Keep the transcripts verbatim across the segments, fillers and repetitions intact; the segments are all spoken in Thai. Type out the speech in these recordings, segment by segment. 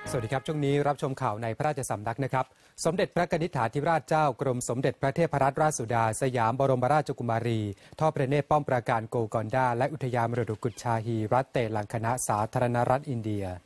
สวัสดีครับช่วงนี้รับชมข่าวในพระราชสำนักนะครับสมเด็จพระนิธิถาธิราชเจ้ากรมสมเด็จพระเทพรัตนราชสุดาสยามบรมราชกุมารีทอดพระเนตรป้อมปราการโกกอนดาและอุทยานมรดกกุชชาฮีรัฐเตลังคณะสาธารณรัฐอินเดีย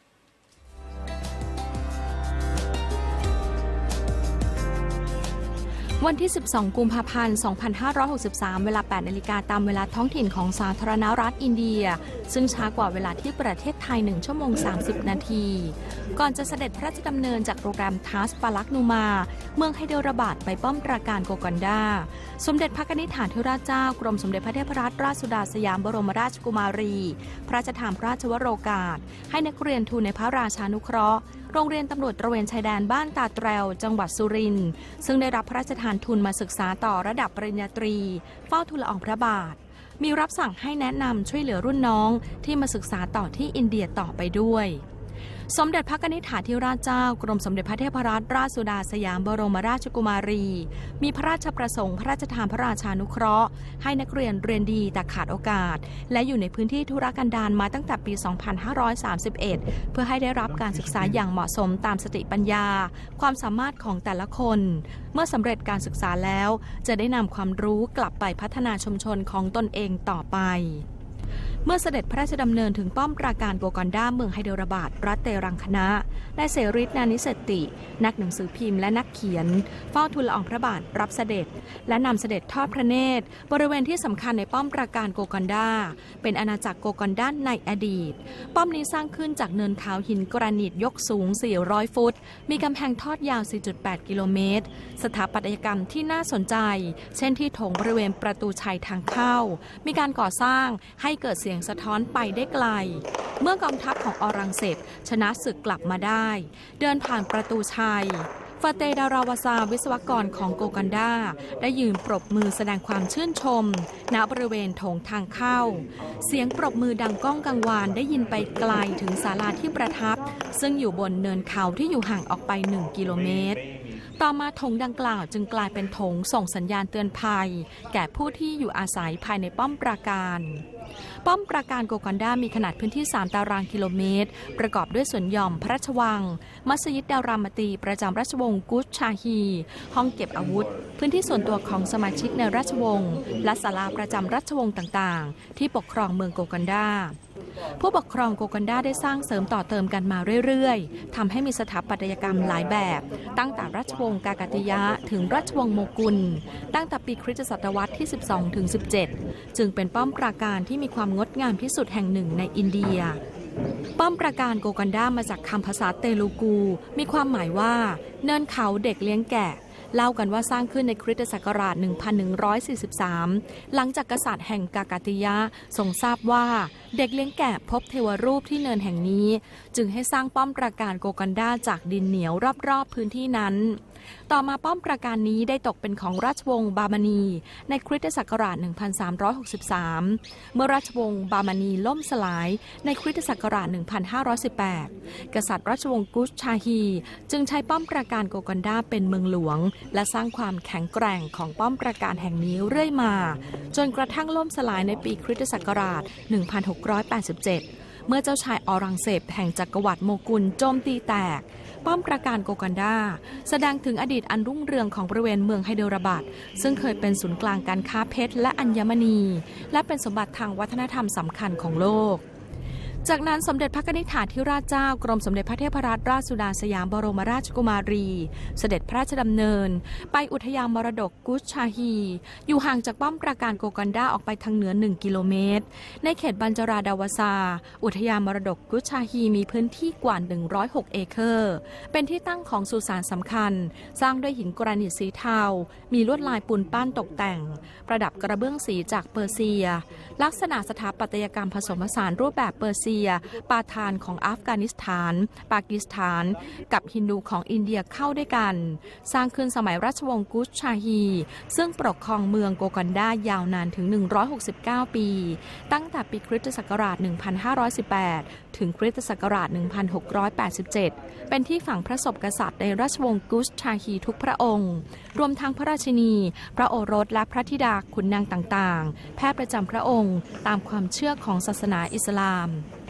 วันที่ สิบสอง กุมภาพันธ์ สองพันห้าร้อยหกสิบสาม เวลา แปด นาฬิกาตามเวลาท้องถิ่นของสาธารณรัฐอินเดียซึ่งช้ากว่าเวลาที่ประเทศไทย หนึ่ง ชั่วโมง สามสิบ นาที ก่อนจะเสด็จพระราชดำเนินจากโรงแรมทัสปาลักนูมาเมืองไฮเดราบาดไปป้อมปราการโกกอนดาสมเด็จพระนิธิถาธิราชเจ้ากรมสมเด็จพระเทพรัตนราชสุดาสยามบรมราชกุมารีพระราชทานพระราชวโรกาสให้นักเรียนทูลในพระราชานุเคราะห์โรงเรียนตำรวจตระเวนชายแดนบ้านตาแตรวจังหวัดสุรินทร์ซึ่งได้รับพระราชทานทุนมาศึกษาต่อระดับปริญญาตรีเฝ้าทูลละอองพระบาทมีรับสั่งให้แนะนำช่วยเหลือรุ่นน้องที่มาศึกษาต่อที่อินเดียต่อไปด้วยสมเด็จพระนิธิถาธิราชเจ้ากรมสมเด็จพระเทพรัตนราชสุดาสยามบรมราชกุมารีมีพระราชประสงค์พระราชทานพระราชานุเคราะห์ให้นักเรียนเรียนดีแต่ขาดโอกาสและอยู่ในพื้นที่ทุรกันดารมาตั้งแต่ปี สองพันห้าร้อยสามสิบเอ็ด เพื่อให้ได้รับการศึกษาอย่างเหมาะสมตามสติปัญญาความสามารถของแต่ละคนเมื่อสำเร็จการศึกษาแล้วจะได้นำความรู้กลับไปพัฒนาชุมชนของตนเองต่อไปเมื่อเสด็จพระราชดำเนินถึงป้อมปราการโกกอนดาเมืองไฮเดราบาดรัฐเตรังคณะนายเสริศนานิเศรษฐินักหนังสือพิมพ์และนักเขียนเฝ้าทูลละอองพระบาทรับเสด็จและนำเสด็จทอดพระเนตรบริเวณที่สำคัญในป้อมปราการโกกอนดาเป็นอาณาจักรโกกอนดาในอดีตป้อมนี้สร้างขึ้นจากเนินเขาหินกรานิตยกสูงสี่ร้อยฟุตมีกำแพงทอดยาว สี่จุดแปด กิโลเมตรสถาปัตยกรรมที่น่าสนใจเช่นที่โถงบริเวณประตูชัยทางเข้ามีการก่อสร้างให้เกิดเสียงสะท้อนไปได้ไกลเมื่อกองทัพของอรังเซปชนะศึกกลับมาได้เดินผ่านประตูชัยฟาเตดาราวาซาวิศวกรของโกกันดาได้ยืนปรบมือแสดงความชื่นชมณบริเวณโถงทางเข้าเสียงปรบมือดังก้องกังวานได้ยินไปไกลถึงศาลาที่ประทับซึ่งอยู่บนเนินเขาที่อยู่ห่างออกไปหนึ่งกิโลเมตรต่อมาธงดังกล่าวจึงกลายเป็นธงส่งสัญญาณเตือนภัยแก่ผู้ที่อยู่อาศัยภายในป้อมปราการป้อมปราการโกกันดามีขนาดพื้นที่สามตารางกิโลเมตรประกอบด้วยสวนหย่อมพระราชวังมัสยิดดารามตีประจำราชวงศ์กุชชาฮีห้องเก็บอาวุธพื้นที่ส่วนตัวของสมาชิกในราชวงศ์และศาลาประจำราชวงศ์ต่างๆที่ปกครองเมืองโกกันดาผู้ปกครองโกกันดาได้สร้างเสริมต่อเติมกันมาเรื่อยๆทำให้มีสถาปัตยกรรมหลายแบบตั้งแต่ราชวงศ์กากาติยะถึงราชวงศ์โมกุลตั้งแต่ปีคริสตศตวรรษที่ สิบสองถึงสิบเจ็ด จึงเป็นป้อมปราการที่มีความงดงามที่สุดแห่งหนึ่งในอินเดียป้อมปราการโกกันดามาจากคำภาษาเตลูกูมีความหมายว่าเนินเขาเด็กเลี้ยงแกะเล่ากันว่าสร้างขึ้นในคริสตศักราช หนึ่งพันหนึ่งร้อยสี่สิบสาม หลังจากกษัตริย์แห่งกากาติยะทรงทราบว่าเด็กเลี้ยงแกะพบเทวรูปที่เนินแห่งนี้จึงให้สร้างป้อมปราการโกกันดาจากดินเหนียวรอบๆพื้นที่นั้นต่อมาป้อมปราการนี้ได้ตกเป็นของราชวงศ์บามานีในคริสตศักราช หนึ่งพันสามร้อยหกสิบสาม เมื่อราชวงศ์บามานีล่มสลายในคริสตศักราช หนึ่งพันห้าร้อยสิบแปด กษัตริย์ราชวงศ์กุชชาฮีจึงใช้ป้อมปราการโกกันดาเป็นเมืองหลวงและสร้างความแข็งแกร่งของป้อมปราการแห่งนี้เรื่อยมาจนกระทั่งล่มสลายในปีคริสตศักราช หนึ่งพันหกร้อยแปดสิบเจ็ด เมื่อเจ้าชายอรังเซปแห่งจักรวรรดิโมกุลโจมตีแตกป้อมปราการโกกันดาแสดงถึงอดีตอันรุ่งเรืองของบริเวณเมืองไฮเดราบาดซึ่งเคยเป็นศูนย์กลางการค้าเพชรและอัญมณีและเป็นสมบัติทางวัฒนธรรมสำคัญของโลกจากนั้นสมเด็จพระนิธิถาธิราชเจ้ากรมสมเด็จพระเทพรัตนราชสุดาสยามบรมราชกุมารีเสด็จพระราชดำเนินไปอุทยานมรดกกุชชาฮีอยู่ห่างจากป้อมปราการโกกันดาออกไปทางเหนือหนึ่งกิโลเมตรในเขตบัญจราดาวาซาอุทยานมรดกกุชชาฮีมีพื้นที่กว่าหนึ่งร้อยหกเอเคอร์เป็นที่ตั้งของสุสานสำคัญสร้างด้วยหินกรานิตสีเทามีลวดลายปูนปั้นตกแต่งประดับกระเบื้องสีจากเปอร์เซียลักษณะสถาปัตยกรรมผสมผสานรูปแบบเปอร์เซียปาฐานของอัฟกานิสถานปากีสถานกับฮินดูของอินเดียเข้าด้วยกันสร้างขึ้นสมัยราชวงศ์กุชชาฮีซึ่งปกครองเมืองโกกันดายาวนานถึงหนึ่งร้อยหกสิบเก้าปีตั้งแต่ปีคริสตศักราช หนึ่งพันห้าร้อยสิบแปด ถึงคริสตศักราช หนึ่งพันหกร้อยแปดสิบเจ็ด เป็นที่ฝังพระศพกษัตริย์ในราชวงศ์กุชชาฮีทุกพระองค์รวมทั้งพระราชินีพระโอรสและพระธิดาขุนนางต่างๆแพทย์ประจำพระองค์ตามความเชื่อของศาสนาอิสลาม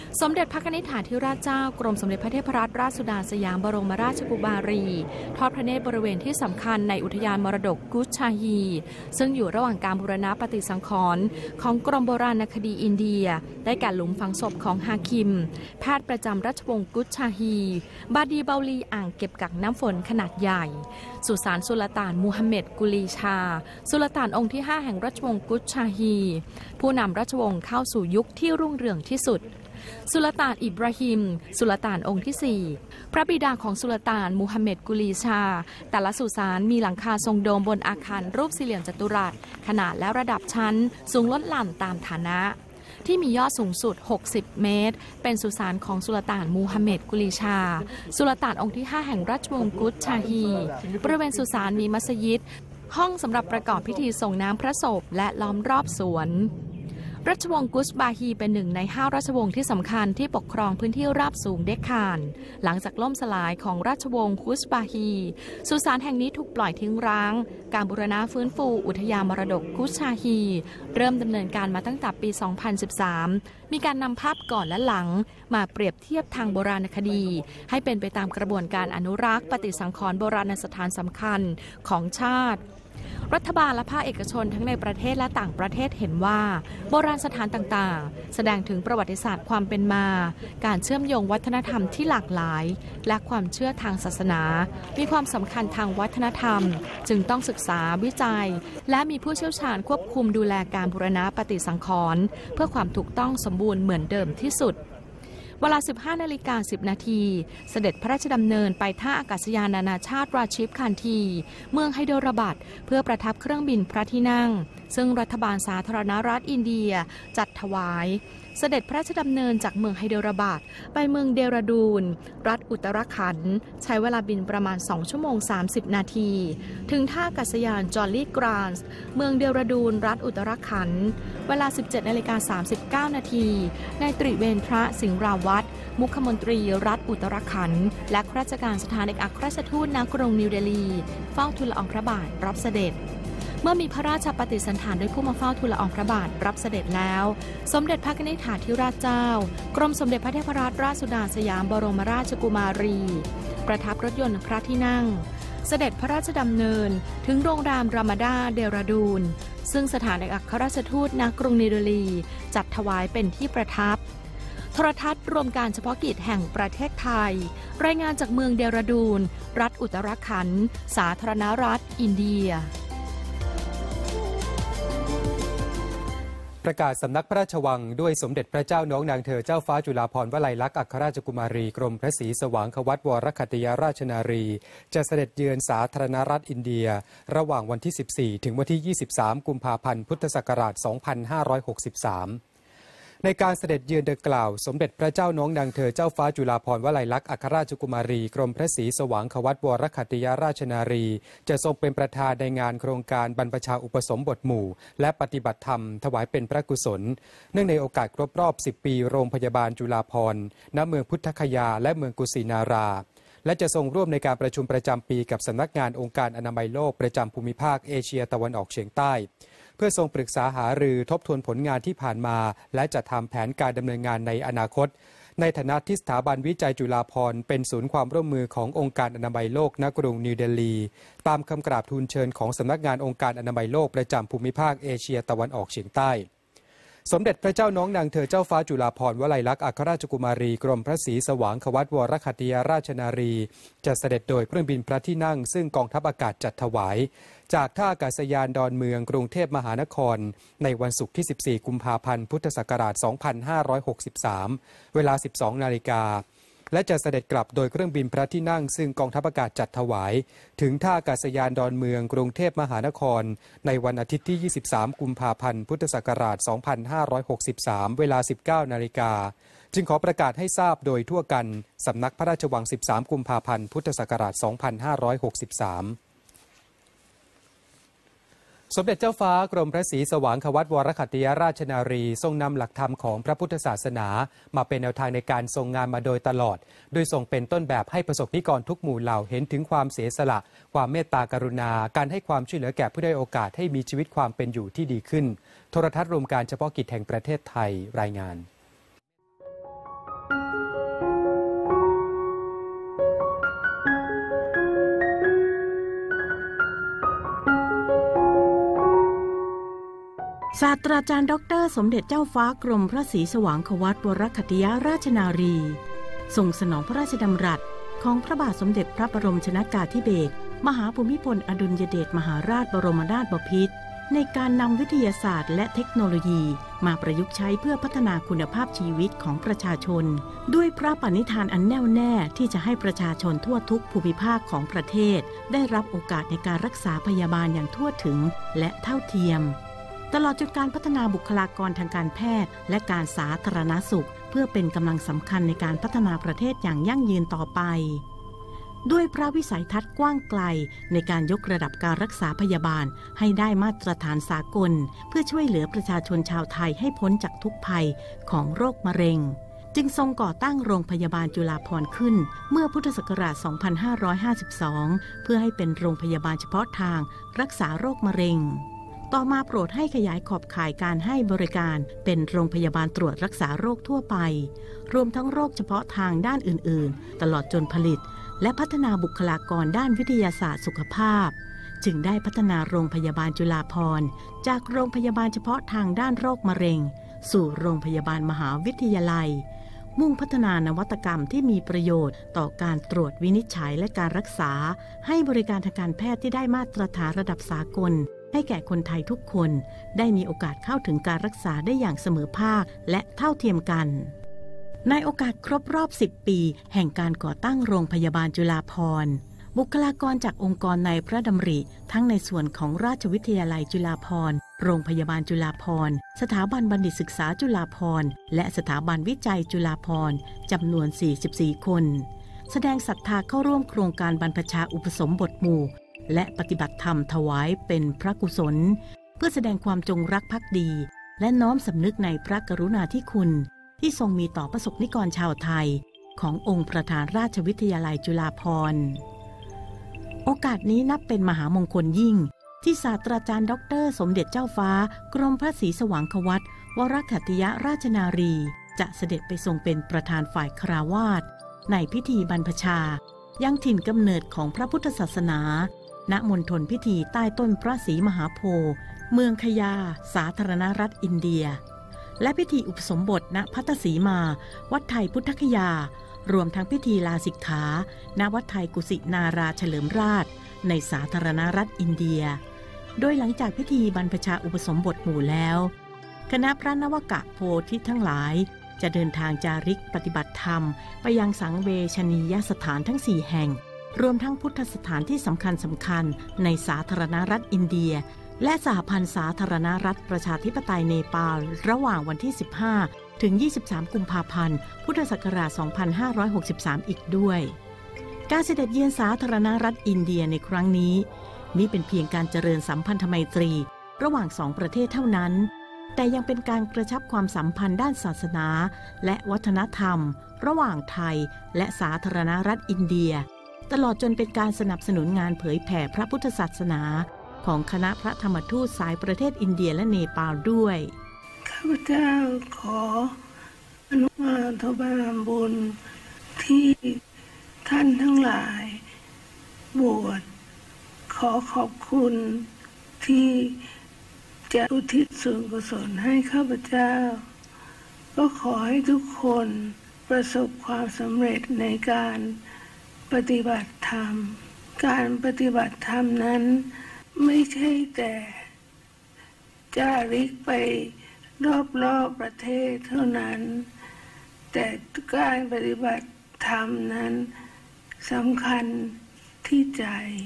สมเด็จพระนิธิถาธิราชเจ้ากรมสมเด็จพระเทพรัตนราชสุดาสยามบรมราชกุมารีทอดพระเนตรบริเวณที่สำคัญในอุทยานมรดกกุชชาฮีซึ่งอยู่ระหว่างการบูรณะปฏิสังขรณ์ของกรมโบราณคดีอินเดียได้แก่หลุมฝังศพของฮาคิมแพทย์ประจำราชวงศ์กุชชาฮีบาดีเบาลีอ่างเก็บกักน้ำฝนขนาดใหญ่สุสานสุลต่านมูฮัมเหม็ดกุลีชาสุลต่านองค์ที่ห้าแห่งราชวงศ์กุชชาฮีผู้นำราชวงศ์เข้าสู่ยุคที่รุ่งเรืองที่สุดสุลต่านอิบราฮิมสุลต่านองค์ที่สี่พระบิดาของสุลต่านมูฮัมเหม็ดกุลีชาแต่ละสุสานมีหลังคาทรงโดมบนอาคารรูปสี่เหลี่ยมจัตุรัสขนาดและระดับชั้นสูงลดหลั่นตามฐานะที่มียอดสูงสุดหกสิบเมตรเป็นสุสานของสุลต่านมูฮัมเหม็ดกุลีชาสุลต่านองค์ที่ห้าแห่งราชวงศ์กุชชาฮีบริเวณสุสานมีมัสยิดห้องสำหรับประกอบพิธีส่งน้ำพระศพและล้อมรอบสวนราชวงศ์กุชบาฮีเป็นหนึ่งในห้าราชวงศ์ที่สำคัญที่ปกครองพื้นที่ราบสูงเดคาน หลังจากล่มสลายของราชวงศ์กุชบาฮีสุสานแห่งนี้ถูกปล่อยทิ้งร้างการบูรณะฟื้นฟูอุทยานมรดกกุชชาฮีเริ่มดำเนินการมาตั้งแต่ปี สองพันสิบสาม มีการนำภาพก่อนและหลังมาเปรียบเทียบทางโบราณคดีให้เป็นไปตามกระบวนการอนุรักษ์ปฏิสังขรณ์โบราณสถานสำคัญของชาติรัฐบาลและภาคเอกชนทั้งในประเทศและต่างประเทศเห็นว่าโบราณสถานต่างๆแสดงถึงประวัติศาสตร์ความเป็นมาการเชื่อมโยงวัฒนธรรมที่หลากหลายและความเชื่อทางศาสนามีความสำคัญทางวัฒนธรรมจึงต้องศึกษาวิจัยและมีผู้เชี่ยวชาญควบคุมดูแลการบูรณะปฏิสังขรณ์เพื่อความถูกต้องสมบูรณ์เหมือนเดิมที่สุดเวลา สิบห้านาฬิกาสิบนาทีเสด็จพระราชดำเนินไปท่าอากาศยานนานาชาติราชิฟคานทีเมืองไฮโดรบัดเพื่อประทับเครื่องบินพระที่นั่งซึ่งรัฐบาลสาธารณรัฐอินเดียจัดถวายเสด็จพระราชดำเนินจากเมืองไฮโดรบัดไปเมืองเดราดูนรัฐอุตรขันธ์ใช้เวลาบินประมาณสองชั่วโมงสามสิบนาทีถึงท่าอากาศยานจอลลี่กรานส์เมืองเดราดูนรัฐอุตรขันธ์เวลา สิบเจ็ดนาฬิกาสามสิบเก้านาทีนายตรีเวนทระสิงห์ราวัตรมุขมนตรีรัฐอุตรขันธ์และข้าราชการสถานเอกอัครราชทูตณกรุงนิวเดลีเฝ้าทูลละอองพระบาทรับเสด็จเมื่อมีพระราชปฏิสันถานด้วยผู้มาเฝ้าทูลละอองพระบาทรับเสด็จแล้วสมเด็จพระนิธิถาธิราชเจ้ากรมสมเด็จพระเทพรัตนราชสุดาสยามบรมราชกุมารีประทับรถยนต์พระที่นั่งเสด็จพระราชดำเนินถึงโรงแรมรามาดาเดราดูนซึ่งสถานเอกอัครราชทูตณกรุงนิวเดลีจัดถวายเป็นที่ประทับโทรทัศน์รวมการเฉพาะกิจแห่งประเทศไทยรายงานจากเมืองเดราดูนรัฐอุตรขันธ์สาธารณรัฐอินเดียประกาศสำนักพระราชวังด้วยสมเด็จพระเจ้าน้องนางเธอเจ้าฟ้าจุฬาภรณ์วลัยลักษณ์อัครราชกุมารีกรมพระศรีสว่างควัตวรคัตติยราชนารีจะเสด็จเยือนสาธารณรัฐอินเดียระหว่างวันที่ สิบสี่ ถึงวันที่ ยี่สิบสาม กุมภาพันธ์ พุทธศักราช สองพันห้าร้อยหกสิบสาม ในการเสด็จเยือนดังกล่าวสมเด็จพระเจ้าน้องนางเธอเจ้าฟ้าจุฬาภรณ์วลัยลักษณ์อัครราชกุมารีกรมพระศรีสว่างควัตวรคัตติยราชนารีจะทรงเป็นประธานในงานโครงการบรรพชาอุปสมบทหมู่และปฏิบัติธรรมถวายเป็นพระกุศลเนื่องในโอกาสครบรอบสิบปีโรงพยาบาลจุฬาภรณ์ณเมืองพุทธคยาและเมืองกุสินาราและจะทรงร่วมในการประชุมประจำปีกับสำนักงานองค์การอนามัยโลกประจำภูมิภาคเอเชียตะวันออกเฉียงใต้เพื่อทรงปรึกษาหารือทบทวนผลงานที่ผ่านมาและจัดทำแผนการดำเนินงานในอนาคตในฐานะที่สถาบันวิจัยจุฬาภรณ์เป็นศูนย์ความร่วมมือขององค์การอนามัยโลกณกรุงนิวเดลีตามคำกราบทูลเชิญของสำนักงานองค์การอนามัยโลกประจำภูมิภาคเอเชียตะวันออกเฉียงใต้สมเด็จพระเจ้าน้องนางเธอเจ้าฟ้าจุฬาภรณ์วลัยลักษณ์อัครราชกุมารีกรมพระศรีสว่างควัตวรคัตติยราชนารีจะเสด็จโดยเครื่องบินพระที่นั่งซึ่งกองทัพอากาศจัดถวายจากท่าอากาศยานดอนเมืองกรุงเทพมหานครในวันศุกร์ที่ สิบสี่ กุมภาพันธ์ พุทธศักราช สองพันห้าร้อยหกสิบสาม เวลา สิบสอง นาฬิกาและจะเสด็จกลับโดยเครื่องบินพระที่นั่งซึ่งกองทัพอากาศจัดถวายถึงท่าอากาศยานดอนเมืองกรุงเทพมหานครในวันอาทิตย์ที่ ยี่สิบสาม กุมภาพันธ์ พุทธศักราช สองพันห้าร้อยหกสิบสาม เวลา สิบเก้า นาฬิกาจึงขอประกาศให้ทราบโดยทั่วกันสำนักพระราชวัง สิบสาม กุมภาพันธ์ พุทธศักราช สองพันห้าร้อยหกสิบสามสมเด็จเจ้าฟ้ากรมพระศรีสว่างควัตวรคัตติยราชนารีทรงนำหลักธรรมของพระพุทธศาสนามาเป็นแนวทางในการทรงงานมาโดยตลอดโดยทรงเป็นต้นแบบให้ประสบนิกรทุกหมู่เหล่าเห็นถึงความเสียสละความเมตตากรุณาการให้ความช่วยเหลือแก่ผู้ได้โอกาสให้มีชีวิตความเป็นอยู่ที่ดีขึ้นโทรทัศน์รวมการเฉพาะกิจแห่งประเทศไทยรายงานศาสตราจารย์ดรสมเด็จเจ้าฟ้ากรมพระศรีสว่างควัตรวรคัตติยราชนารีทรงสนองพระราชดำรัสของพระบาทสมเด็จพระบรมชนกาธิเบศรมหาภูมิพลอดุลยเดชมหาราชบรมนาถบพิตรในการนำวิทยาศาสตร์และเทคโนโลยีมาประยุกต์ใช้เพื่อพัฒนาคุณภาพชีวิตของประชาชนด้วยพระปณิธานอันแน่วแน่ที่จะให้ประชาชนทั่วทุกภูมิภาคของประเทศได้รับโอกาสในการรักษาพยาบาลอย่างทั่วถึงและเท่าเทียมตลอดจนการพัฒนาบุคลากรทางการแพทย์และการสาธารณสุขเพื่อเป็นกำลังสำคัญในการพัฒนาประเทศอย่างยั่งยืนต่อไปด้วยพระวิสัยทัศน์กว้างไกลในการยกระดับการรักษาพยาบาลให้ได้มาตรฐานสากลเพื่อช่วยเหลือประชาชนชาวไทยให้พ้นจากทุกภัยของโรคมะเร็งจึงทรงก่อตั้งโรงพยาบาลจุฬาภรณ์ขึ้นเมื่อพุทธศักราช สองพันห้าร้อยห้าสิบสอง เพื่อให้เป็นโรงพยาบาลเฉพาะทางรักษาโรคมะเร็งต่อมาโปรดให้ขยายขอบข่ายการให้บริการเป็นโรงพยาบาลตรวจรักษาโรคทั่วไปรวมทั้งโรคเฉพาะทางด้านอื่นๆตลอดจนผลิตและพัฒนาบุคลากรด้านวิทยาศาสตร์สุขภาพจึงได้พัฒนาโรงพยาบาลจุฬาภรณ์จากโรงพยาบาลเฉพาะทางด้านโรคมะเร็งสู่โรงพยาบาลมหาวิทยาลัยมุ่งพัฒนานวัตกรรมที่มีประโยชน์ต่อการตรวจวินิจฉัยและการรักษาให้บริการทางการแพทย์ที่ได้มาตรฐานระดับสากลให้แก่คนไทยทุกคนได้มีโอกาสเข้าถึงการรักษาได้อย่างเสมอภาคและเท่าเทียมกันในโอกาสครบรอบสิบปีแห่งการก่อตั้งโรงพยาบาลจุฬาภรณ์บุคลากรจากองค์กรในพระดำริทั้งในส่วนของราชวิทยาลัยจุฬาภรณ์โรงพยาบาลจุฬาภรณ์สถาบันบัณฑิตศึกษาจุฬาภรณ์และสถาบันวิจัยจุฬาภรณ์จำนวนสี่สิบสี่คนแสดงศรัทธาเข้าร่วมโครงการบรรพชาอุปสมบทหมู่และปฏิบัติธรรมถวายเป็นพระกุศลเพื่อแสดงความจงรักภักดีและน้อมสำนึกในพระกรุณาธิคุณที่ทรงมีต่อประสบนิกรชาวไทยขององค์ประธานราชวิทยาลัยจุฬาภรณ์โอกาสนี้นับเป็นมหามงคลยิ่งที่ศาสตราจารย์ดรสมเด็จเจ้าฟ้ากรมพระศรีสว่างควัตรวรคัตติยราชนารีจะเสด็จไปทรงเป็นประธานฝ่ายคฤหัสถ์ในพิธีบรรพชายังถิ่นกำเนิดของพระพุทธศาสนาณมณฑลพิธีใต้ต้นพระศรีมหาโพธิ์เมืองคยาสาธารณรัฐอินเดียและพิธีอุปสมบทณภัตตสีมาวัดไทยพุทธคยารวมทั้งพิธีลาสิกขาณวัดไทยกุสินาราเฉลิมราชในสาธารณรัฐอินเดียโดยหลังจากพิธีบรรพชาอุปสมบทหมู่แล้วคณะพระนวกะโพธิทั้งหลายจะเดินทางจาริกปฏิบัติธรรมไปยังสังเวชนียสถานทั้งสี่แห่งรวมทั้งพุทธสถานที่สำคัญสำคัญในสาธารณรัฐอินเดียและสหพันธ์สาธารณรัฐประชาธิปไตยเนปาลระหว่างวันที่สิบห้าถึงยี่สิบสามกุมภาพันธ์พุทธศักราชสองพันห้าร้อยหกสิบสามอีกด้วยการเสด็จเยือนสาธารณรัฐอินเดียในครั้งนี้มิเป็นเพียงการเจริญสัมพันธไมตรีระหว่างสองประเทศเท่านั้นแต่ยังเป็นการกระชับความสัมพันธ์ด้านศาสนาและวัฒนธรรมระหว่างไทยและสาธารณรัฐอินเดียตลอดจนเป็นการสนับสนุนงานเผยแผ่พระพุทธศาสนาของคณะพระธรรมทูตสายประเทศอินเดียและเนปาลด้วยข้าพเจ้าขออนุโมทนาบุญที่ท่านทั้งหลายบวชขอขอบคุณที่จะอุทิศส่วนกุศลให้ข้าพเจ้าก็ขอให้ทุกคนประสบความสำเร็จในการปฏิบัติธรรมการปฏิบัติธรรมนั้นไม่ใช่แต่จาริกไปรอบๆประเทศเท่านั้นแต่การปฏิบัติธรรมนั้นสำคัญที่ใจ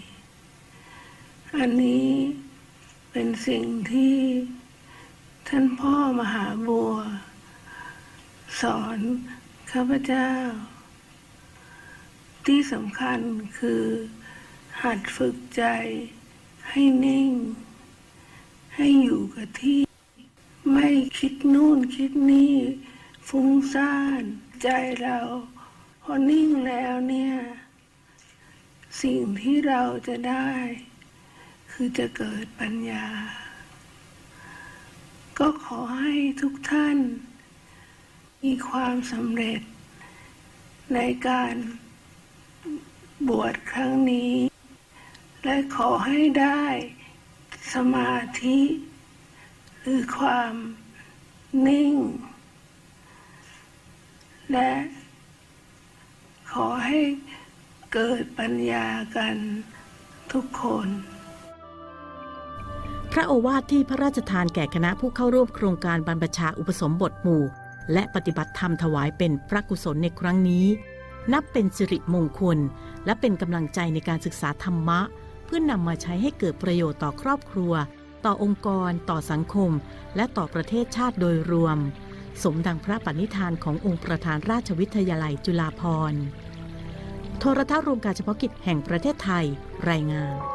อันนี้เป็นสิ่งที่ท่านพ่อมหาบัวสอนข้าพเจ้าที่สำคัญคือหัดฝึกใจให้นิ่งให้อยู่กับที่ไม่คิดนู่นคิดนี่ฟุ้งซ่านใจเราพอนิ่งแล้วเนี่ยสิ่งที่เราจะได้คือจะเกิดปัญญาก็ขอให้ทุกท่านมีความสำเร็จในการบวชครั้งนี้และขอให้ได้สมาธิคือความนิ่งและขอให้เกิดปัญญากันทุกคนพระโอวาทที่พระราชทานแก่คณะผู้เข้าร่วมโครงการบรรพชาอุปสมบทหมู่และปฏิบัติธรรมถวายเป็นพระกุศลในครั้งนี้นับเป็นสิริมงคลและเป็นกำลังใจในการศึกษาธรรมะเพื่อนนำมาใช้ให้เกิดประโยชน์ต่อครอบครัวต่อองค์กรต่อสังคมและต่อประเทศชาติโดยรวมสมดังพระปณิธานขององค์ประธานราชวิทยาลัยจุฬาภรณ์โทรทัศน์รวมการเฉพาะกิจแห่งประเทศไทยรายงาน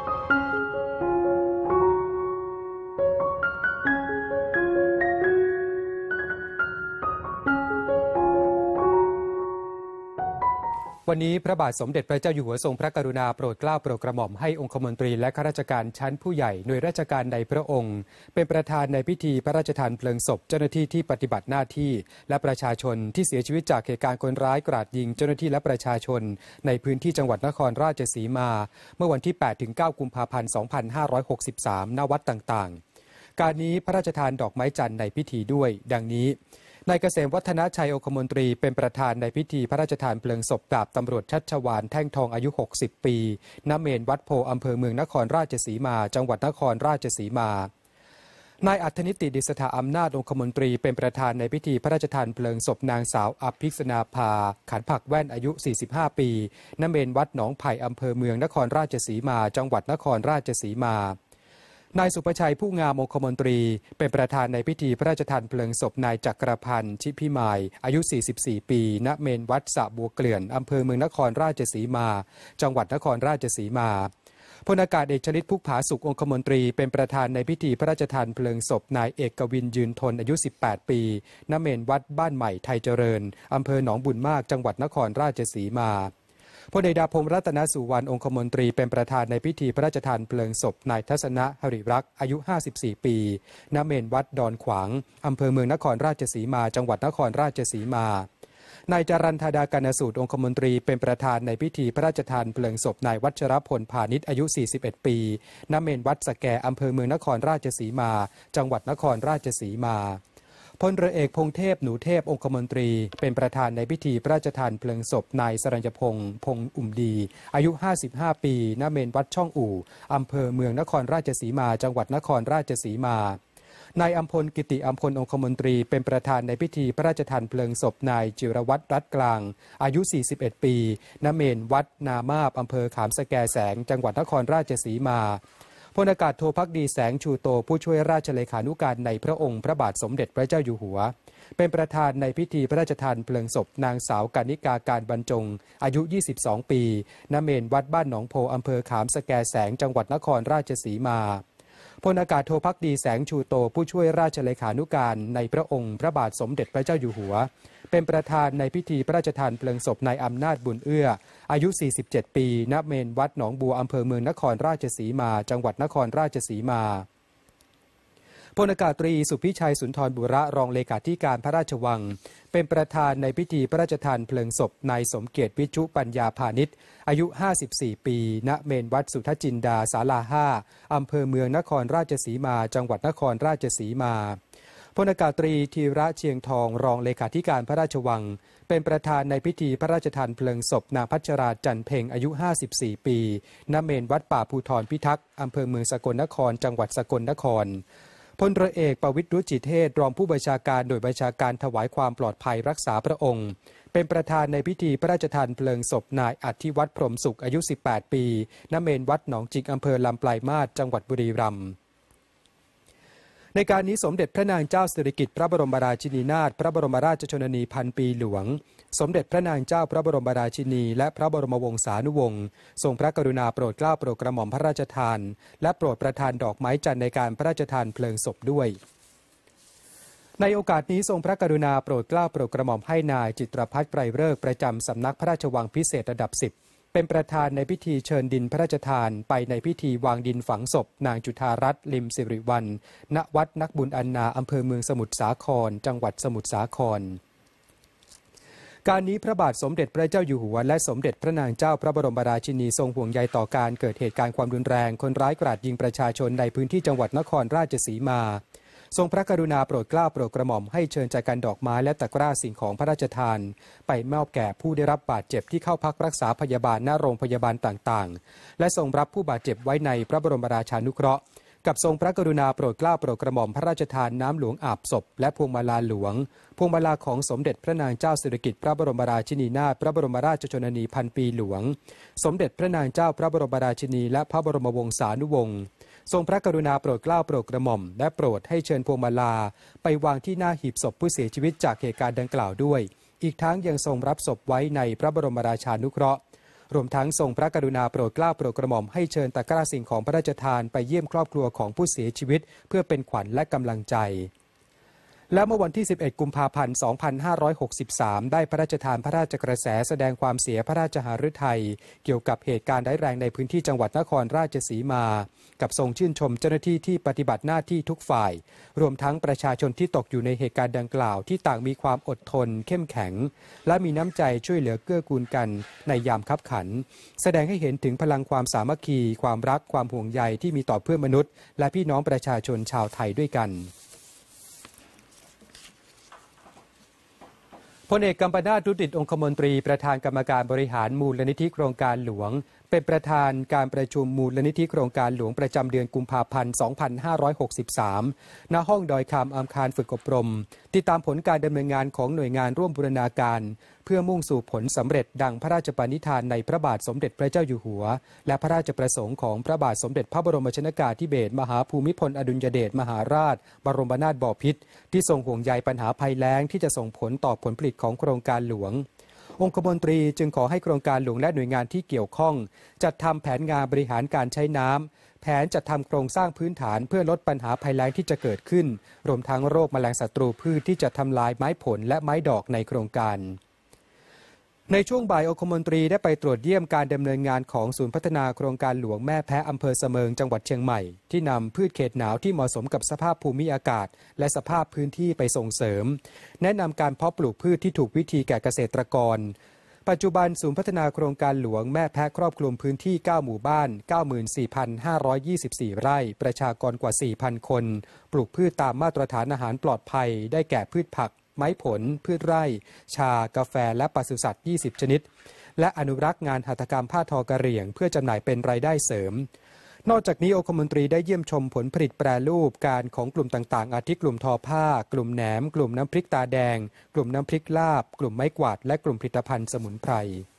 วันนี้พระบาทสมเด็จพระเจ้าอยู่หัวทรงพระกรุณาโปรดเกล้าโปรดกระหม่อมให้องคมนตรีและข้าราชการชั้นผู้ใหญ่หน่วยราชการในพระองค์เป็นประธานในพิธีพระราชทานเพลิงศพเจ้าหน้าที่ที่ปฏิบัติหน้าที่และประชาชนที่เสียชีวิตจากเหตุการณ์คนร้ายกราดยิงเจ้าหน้าที่และประชาชนในพื้นที่จังหวัดนครราชสีมาเมื่อวันที่ แปดถึงเก้า กุมภาพันธ์ สองพันห้าร้อยหกสิบสาม ณ วัดต่างๆการนี้พระราชทานดอกไม้จันทร์ในพิธีด้วยดังนี้นายเกษมวัฒนชัยองคมนตรีเป็นประธานในพิธีพระราชทานเพลิงศพดาบตำรวจชัชวาลแท่งทองอายุหกสิบปีณเมนวัดโพอำเภอเมืองนครราชสีมาจังหวัดนครราชสีมานายอัธนิติดิษฐาอำนาจองคมนตรีเป็นประธานในพิธีพระราชทานเพลิงศพนางสาวอภิษณาภาขันผักแว่นอายุสี่สิบห้าปีณเมนวัดหนองไผ่อำเภอเมืองนครราชสีมาจังหวัดนครราชสีมานายสุภชัยผู้งามองคมนตรีเป็นประธานในพิธีพระราชทานเพลิงศพนายจักรพันธ์ชิพิมายอายุสี่สิบสี่ปีณเมนวัดสระบัวเกลื่อนอำเภอเมืองนครราชสีมาจังหวัดนครราชสีมาพลอากาศเอกชลิตพุกผาสุของคมนตรีเป็นประธานในพิธีพระราชทานเพลิงศพนายเอกวินยืนทนอายุสิบแปดปีณเมนวัดบ้านใหม่ไทยเจริญอำเภอหนองบุญมากจังหวัดนครราชสีมาพลเอกดาพงษ์รัตนสุวรรณองคมนตรีเป็นประธานในพิธีพระราชทานเพลิงศพนายทัศนะหริรักษ์อายุห้าสิบสี่ปีณเมนวัดดอนขวางอำเภอเมืองนครราชสีมาจังหวัดนครราชสีมานายจรัญธาดากนสูตรองคมนตรีเป็นประธานในพิธีพระราชทานเพลิงศพนายวัชรพลพาณิชย์อายุสี่สิบเอ็ดปีณเมนวัดสแกอำเภอเมืองนครราชสีมาจังหวัดนครราชสีมาพลเรือเอกพงเทพหนูเทพองคมนตรีเป็นประธานในพิธีพระราชทานเพลิงศพนายสรัญญพงษ์พงษ์อุ่มดีอายุห้าสิบห้าปีณเมนวัดช่องอู่อำเภอเมืองนครราชสีมาจังหวัดนครราชสีมานายอัมพลกิติอัมพลองคมนตรีเป็นประธานในพิธีพระราชทานเพลิงศพนายจิรวัตรรัตกลางอายุสี่สิบเอ็ดปีณเมนวัดนามาบอำเภอขามสแกแสงจังหวัดนครราชสีมาพลอากาศโทภักดีแสงชูโตผู้ช่วยราชเลขานุการในพระองค์พระบาทสมเด็จพระเจ้าอยู่หัวเป็นประธานในพิธีพระราชทานเพลิงศพนางสาวกานิกาการบรรจงอายุยี่สิบสองปีณเมนวัดบ้านหนองโพอำเภอขามสแกแสงจังหวัดนครราชสีมาพลอากาศโทภักดีแสงชูโตผู้ช่วยราชเลขานุการในพระองค์พระบาทสมเด็จพระเจ้าอยู่หัวเป็นประธานในพิธีพระราชทานเพลิงศพนายอำนาจบุญเอื้ออายุสี่สิบเจ็ดปีณเมนวัดหนองบัวอำเภอเมืองนครราชสีมาจังหวัดนครราชสีมาพลอากาศตรีสุพิชัยสุนทรบุระรองเลขาธิการพระราชวังเป็นประธานในพิธีพระราชทานเพลิงศพนายสมเกียรติวิจุปัญญาพาณิชย์อายุห้าสิบสี่ปีณเมนวัดสุทธจินดาศาลาห้าอำเภอเมืองนครราชสีมาจังหวัดนครราชสีมาพลอากาศตรีธีระเชียงทองรองเลขาธิการพระราชวังเป็นประธานในพิธีพระราชทานเพลิงศพนางพัชราจันเพ็งอายุห้าสิบสี่ปีณเมนวัดป่าภูธรพิทักษ์อำเภอเมืองสกลนครจังหวัดสกลนครพลเรือเอกประวิตรรุจิเทศรองผู้บัญชาการหน่วยบัญชาการถวายความปลอดภัยรักษาพระองค์เป็นประธานในพิธีพระราชทานเพลิงศพนายอธิวัฒน์พรหมสุขอายุสิบแปดปีณเมนวัดหนองจิกอำเภอลำปลายมาศจังหวัดบุรีรัมย์ในการนี้สมเด็จพระนางเจ้าสิริกิติ์พระบรมราชินีนาถพระบรมราชชนนีพันปีหลวงสมเด็จพระนางเจ้าพระบรมราชินีและพระบรมวงศานุวงศ์ทรงพระกรุณาโปรดเกล้าโปรดกระหม่อมพระราชทานและโปรดประทานดอกไม้จันทร์ในการพระราชทานเพลิงศพด้วยในโอกาสนี้ทรงพระกรุณาโปรดเกล้าโปรดกระหม่อมให้นายจิตรพัฒน์ไกรฤกษ์ประจำสำนักพระราชวังพิเศษระดับสิบเป็นประธานในพิธีเชิญดินพระราชทานไปในพิธีวางดินฝังศพนางจุฑารัตน์ลิมสิริวัลย์ณวัดนักบุญอันนาอำเภอเมืองสมุทรสาครจังหวัดสมุทรสาครการนี้พระบาทสมเด็จพระเจ้าอยู่หัวและสมเด็จพระนางเจ้าพระบรมราชินีทรงห่วงใยต่อการเกิดเหตุการณ์ความรุนแรงคนร้ายกราดยิงประชาชนในพื้นที่จังหวัดนครราชสีมาทรงพระกรุณาโปรดเกล้าโปรดกระหม่อมให้เชิญจักรดอกไม้และตะกร้าสิ่งของพระราชทานไปมอบแก่ผู้ได้รับบาดเจ็บที่เข้าพักรักษาพยาบาลณโรงพยาบาลต่างๆและทรงรับผู้บาดเจ็บไว้ในพระบรมราชานุเคราะห์กับทรงพระกรุณาโปรดเกล้าโปรดกระหม่อมพระราชทานน้ำหลวงอาบศพและพวงมาลาหลวงพวงมาลาของสมเด็จพระนางเจ้าสิริกิติ์พระบรมราชินีนาถพระบรมราชชนนีพันปีหลวงสมเด็จพระนางเจ้าพระบรมราชินีและพระบรมวงศานุวงศ์ทรงพระกรุณาโปรดเกล้าโปรดกระหม่อมและโปรดให้เชิญพวงมาลาไปวางที่หน้าหีบศพผู้เสียชีวิตจากเหตุการณ์ดังกล่าวด้วยอีกทั้งยังทรงรับศพไว้ในพระบรมราชานุเคราะห์รวมทั้งทรงพระกรุณาโปรดเกล้าโปรดกระหม่อมให้เชิญตะกร้าสิ่งของพระราชทานไปเยี่ยมครอบครัวของผู้เสียชีวิตเพื่อเป็นขวัญและกำลังใจและเมื่อวันที่สิบเอ็ดกุมภาพันธ์สองพันห้าร้อยหกสิบสามได้พระราชทานพระราชกระแสแสดงความเสียพระราชหฤทัยเกี่ยวกับเหตุการณ์ร้ายแรงในพื้นที่จังหวัดนครราชสีมากับทรงชื่นชมเจ้าหน้าที่ที่ปฏิบัติหน้าที่ทุกฝ่ายรวมทั้งประชาชนที่ตกอยู่ในเหตุการณ์ดังกล่าวที่ต่างมีความอดทนเข้มแข็งและมีน้ำใจช่วยเหลือเกื้อกูลกันในยามคับขันแสดงให้เห็นถึงพลังความสามัคคีความรักความห่วงใยที่มีต่อเพื่อนมนุษย์และพี่น้องประชาชนชาวไทยด้วยกันพลเอกกัมปนาท รุดิตองคมนตรีประธานกรรมการบริหารมูลนิธิโครงการหลวงเป็นประธานการประชุมมูลนิธิโครงการหลวงประจำเดือนกุมภาพันธ์ สองพันห้าร้อยหกสิบสาม ณ ห้องดอยคำอาคารฝึกอบรมติดตามผลการดำเนินงานของหน่วยงานร่วมบูรณาการเพื่อมุ่งสู่ผลสำเร็จดังพระราชปณิธานในพระบาทสมเด็จพระเจ้าอยู่หัวและพระราชประสงค์ของพระบาทสมเด็จพระบรมชนกาธิเบศรมหาภูมิพลอดุลยเดชมหาราชบรมนาถบพิตรที่ทรงห่วงใยปัญหาภัยแล้งที่จะส่งผลต่อผลผลิตของโครงการหลวงองคมนตรีจึงขอให้โครงการหลวงและหน่วยงานที่เกี่ยวข้องจัดทำแผนงานบริหารการใช้น้ำแผนจัดทำโครงสร้างพื้นฐานเพื่อลดปัญหาภัยแล้งที่จะเกิดขึ้นรวมทั้งโรคแมลงศัตรูพืชที่จะทำลายไม้ผลและไม้ดอกในโครงการในช่วงบ่ายองคมนตรีได้ไปตรวจเยี่ยมการดำเนินงานของศูนย์พัฒนาโครงการหลวงแม่แพะอำเภอเสมิงจังหวัดเชียงใหม่ที่นำพืชเขตหนาวที่เหมาะสมกับสภาพภูมิอากาศและสภาพพื้นที่ไปส่งเสริมแนะนำการเพาะปลูกพืชที่ถูกวิธีแก่เกษตรกรปัจจุบันศูนย์พัฒนาโครงการหลวงแม่แพะครอบคลุมพื้นที่เก้าหมู่บ้าน เก้าหมื่นสี่พันห้าร้อยยี่สิบสี่ ไร่ประชากรกว่า สี่พัน คนปลูกพืชตามมาตรฐานอาหารปลอดภัยได้แก่พืชผักไม้ผลพืชไร่ชากาแฟและปศุสัตว์ยี่สิบชนิดและอนุรักษ์งานหัตถกรรมผ้าทอกะเหรี่ยงเพื่อจำหน่ายเป็นรายได้เสริมนอกจากนี้องคมนตรีได้เยี่ยมชมผลผลิตแปรรูปการของกลุ่มต่างๆอาทิกลุ่มทอผ้ากลุ่มแหนมกลุ่มน้ำพริกตาแดงกลุ่มน้ำพริกลาบกลุ่มไม้กวาดและกลุ่มผลิตภัณฑ์สมุนไพร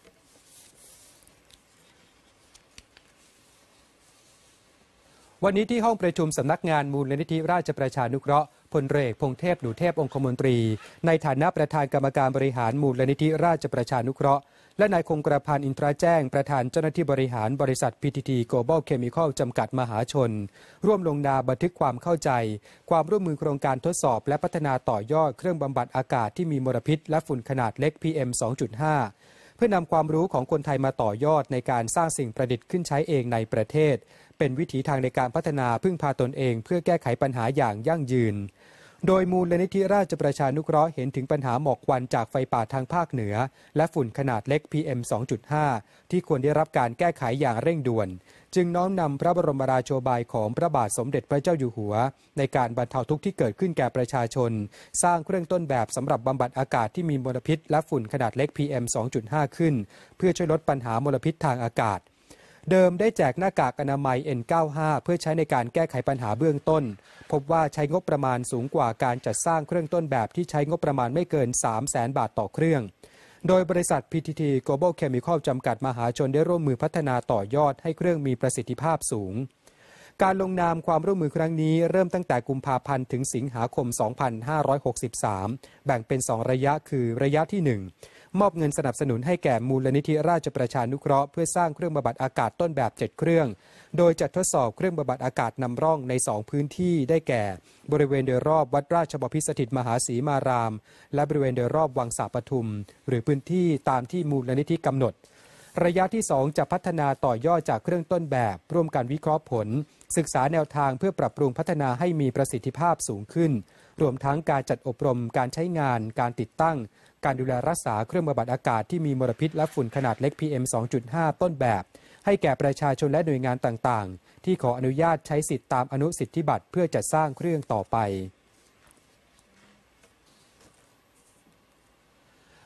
วันนี้ที่ห้องประชุมสำนักงานมูลนิธิราชประชานุเคราะห์พลเรือเอกพงษ์เทพหนูเทพองคมนตรีในฐานะประธานกรรมการบริหารมูลนิธิราชประชานุเคราะห์และนายคงกระพันธ์อินทราแจ้งประธานเจ้าหน้าที่บริหารบริษัท พี ที ที Global Chemical จำกัดมหาชนร่วมลงนามบันทึกความเข้าใจความร่วมมือโครงการทดสอบและพัฒนาต่อยอดเครื่องบำบัดอากาศที่มีมลพิษและฝุ่นขนาดเล็ก พี เอ็ม สองจุดห้า เพื่อนำความรู้ของคนไทยมาต่อยอดในการสร้างสิ่งประดิษฐ์ขึ้นใช้เองในประเทศเป็นวิถีทางในการพัฒนาพึ่งพาตนเองเพื่อแก้ไขปัญหาอย่างยั่งยืนโดยมูลนิธิราชประชานุเคราะห์เห็นถึงปัญหาหมอกควันจากไฟป่าทางภาคเหนือและฝุ่นขนาดเล็ก พี เอ็ม สองจุดห้า ที่ควรได้รับการแก้ไขอย่างเร่งด่วนจึงน้อมนำพระบรมราโชบายของพระบาทสมเด็จพระเจ้าอยู่หัวในการบรรเทาทุกข์ที่เกิดขึ้นแก่ประชาชนสร้างเครื่องต้นแบบสำหรับบำบัดอากาศที่มีมลพิษและฝุ่นขนาดเล็ก พี เอ็ม สองจุดห้า ขึ้นเพื่อช่วยลดปัญหามลพิษทางอากาศเดิมได้แจกหน้ากากอนามัย เอ็น เก้าสิบห้า เพื่อใช้ในการแก้ไขปัญหาเบื้องต้นพบว่าใช้งบประมาณสูงกว่าการจัดสร้างเครื่องต้นแบบที่ใช้งบประมาณไม่เกิน สามแสน บาทต่อเครื่องโดยบริษัท พี ที ที Global Chemical จำกัดมหาชนได้ร่วมมือพัฒนาต่อยอดให้เครื่องมีประสิทธิภาพสูงการลงนามความร่วมมือครั้งนี้เริ่มตั้งแต่กุมภาพันธ์ถึงสิงหาคม สองพันห้าร้อยหกสิบสาม แบ่งเป็น สอง ระยะคือระยะที่ หนึ่งมอบเงินสนับสนุนให้แก่มูลนิธิราชประชานุเคราะห์เพื่อสร้างเครื่องบำบัดอากาศต้นแบบเจ็ดเครื่องโดยจัดทดสอบเครื่องบำบัดอากาศนำร่องในสองพื้นที่ได้แก่บริเวณโดยรอบวัดราชบพิตรสถิตมหาศรีมารามและบริเวณโดยรอบวังสาปทุมหรือพื้นที่ตามที่มูลนิธิกำหนดระยะที่สองจะพัฒนาต่อยอดจากเครื่องต้นแบบร่วมกันวิเคราะห์ผลศึกษาแนวทางเพื่อปรับปรุงพัฒนาให้มีประสิทธิภาพสูงขึ้นรวมทั้งการจัดอบรมการใช้งานการติดตั้งการดูแลรักษาเครื่องบำบัดอากาศที่มีมลพิษและฝุ่นขนาดเล็ก พี เอ็ม สองจุดห้า ต้นแบบให้แก่ประชาชนและหน่วยงานต่างๆที่ขออนุญาตใช้สิทธิตามอนุสิทธิบัตรเพื่อจัดสร้างเครื่องต่อไป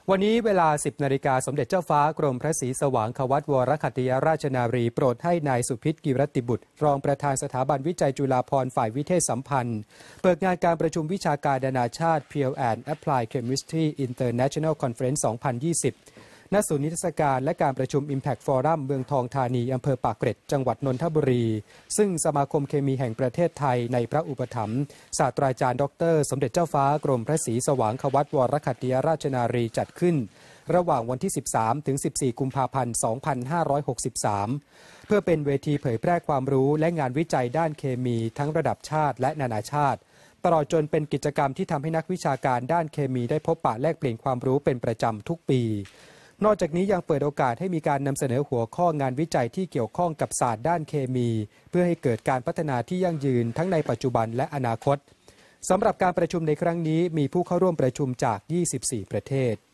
วันนี้เวลา สิบนาฬิกาสมเด็จเจ้าฟ้ากรมพระศรีสว่างควัตวรคัตติยราชนารีโปรดให้นายสุพิษกิรติบุตรรองประธานสถาบันวิจัยจุฬาภรณ์ฝ่ายวิเทศสัมพันธ์เปิดงานการประชุมวิชาการนานาชาติ Pure and Applied Chemistry International Conference สองพันยี่สิบ ณ ศูนย์นิทรรศการและการประชุม Impact Forum เมืองทองธานีอำเภอปากเกร็ดจังหวัดนนทบุรีซึ่งสมาคมเคมีแห่งประเทศไทยในพระอุปถัมภ์ศาสตราจารย์ดรสมเด็จเจ้าฟ้ากรมพระศรีสว่างควัตวรคัตติยราชนารีจัดขึ้นระหว่างวันที่ สิบสาม ถึง สิบสี่ กุมภาพันธ์ สองพันห้าร้อยหกสิบสาม เพื่อเป็นเวทีเผยแพร่ความรู้และงานวิจัยด้านเคมีทั้งระดับชาติและนานาชาติตลอดจนเป็นกิจกรรมที่ทำให้นักวิชาการด้านเคมีได้พบปะแลกเปลี่ยนความรู้เป็นประจำทุกปีนอกจากนี้ยังเปิดโอกาสให้มีการนำเสนอหัวข้องานวิจัยที่เกี่ยวข้องกับศาสตร์ด้านเคมีเพื่อให้เกิดการพัฒนาที่ยั่งยืนทั้งในปัจจุบันและอนาคตสำหรับการประชุมในครั้งนี้มีผู้เข้าร่วมประชุมจาก ยี่สิบสี่ ประเทศ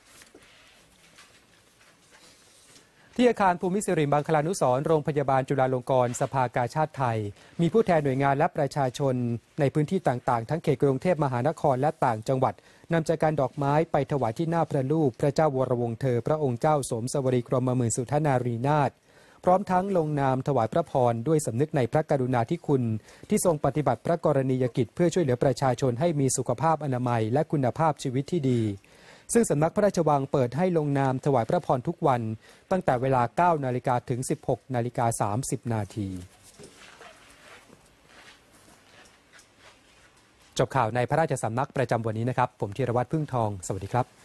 ที่อาคารภูมิสิริมังคลานุสรณ์โรงพยาบาลจุฬาลงกรณ์สภากาชาติไทยมีผู้แทนหน่วยงานและประชาชนในพื้นที่ต่างๆทั้งเขตกรุงเทพมหานครและต่างจังหวัดนำจักรดอกไม้ไปถวายที่หน้าพระรูปพระเจ้าวรวงศ์เธอพระองค์เจ้าสมสวรีกรมหมื่นสุทนารีนาถพร้อมทั้งลงนามถวายพระพรด้วยสำนึกในพระกรุณาธิคุณที่ทรงปฏิบัติพระกรณียกิจเพื่อช่วยเหลือประชาชนให้มีสุขภาพอนามัยและคุณภาพชีวิตที่ดีซึ่งสำนักพระราชวังเปิดให้ลงนามถวายพระพรทุกวันตั้งแต่เวลา เก้านาฬิกา ถึง สิบหกนาฬิกาสามสิบ นาทีจบข่าวในพระราชสำนักประจำวันนี้นะครับผมธีรวัตรพึ่งทองสวัสดีครับ